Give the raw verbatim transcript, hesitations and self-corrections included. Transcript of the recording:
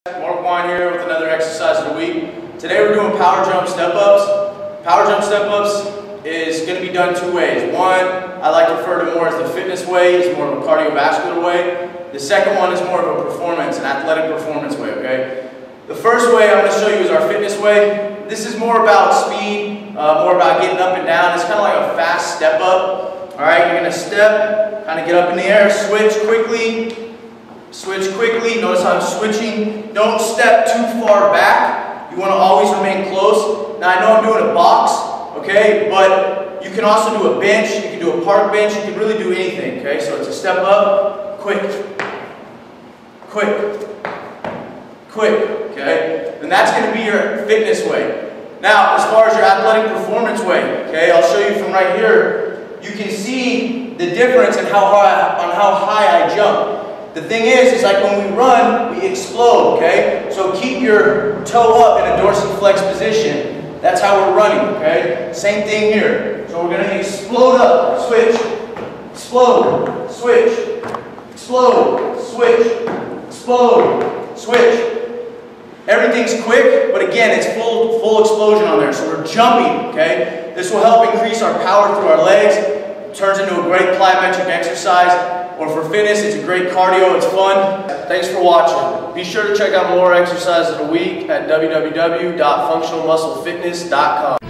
Mark Wine here with another exercise of the week. Today we're doing power jump step-ups. Power jump step-ups is going to be done two ways. One, I like to refer to more as the fitness way, it's more of a cardiovascular way. The second one is more of a performance, an athletic performance way, okay? The first way I'm going to show you is our fitness way. This is more about speed, uh, more about getting up and down. It's kind of like a fast step up. Alright, you're going to step, kind of get up in the air, switch quickly. Switch quickly. Notice how I'm switching. Don't step too far back. You want to always remain close. Now I know I'm doing a box, okay, but you can also do a bench. You can do a park bench. You can really do anything, okay? So it's a step up, quick, quick, quick, okay? And that's going to be your fitness way. Now, as far as your athletic performance way, okay, I'll show you from right here. You can see the difference in how high, on how high I jump. The thing is, is like when we run, we explode, okay? So keep your toe up in a dorsiflex position. That's how we're running, okay? Same thing here. So we're going to explode up, switch, explode, switch, explode, switch, explode, switch. Everything's quick, but again, it's full, full explosion on there. So we're jumping, okay? This will help increase our power through our legs. It turns into a great plyometric exercise. Or for fitness, it's a great cardio, it's fun. Thanks for watching. Be sure to check out more exercises of the week at w w w dot functional muscle fitness dot com.